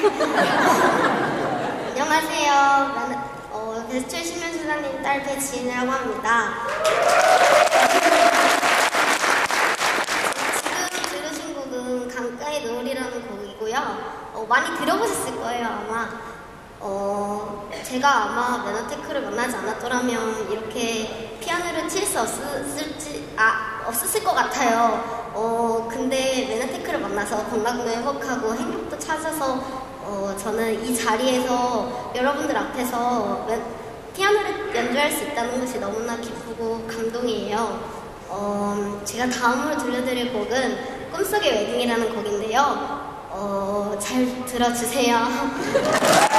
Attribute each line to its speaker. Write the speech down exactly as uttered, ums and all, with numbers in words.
Speaker 1: 안녕하세요. 나는 어, 배수철 신명수장님 딸 배지인이라고 합니다. 지금 들으신 곡은 강가의 노을이라는 곡이고요. 어, 많이 들어보셨을 거예요, 아마. 어, 제가 아마 메나테크를 만나지 않았더라면 이렇게 피아노를 칠 수 없었을지, 아, 없었을 것 같아요. 어, 근데 메나테크를 만나서 건강도 회복하고 행복도 찾아서 어, 저는 이 자리에서 여러분들 앞에서 피아노를 연주할 수 있다는 것이 너무나 기쁘고 감동이에요. 어, 제가 다음으로 들려드릴 곡은 꿈속의 웨딩이라는 곡인데요. 어, 잘 들어주세요.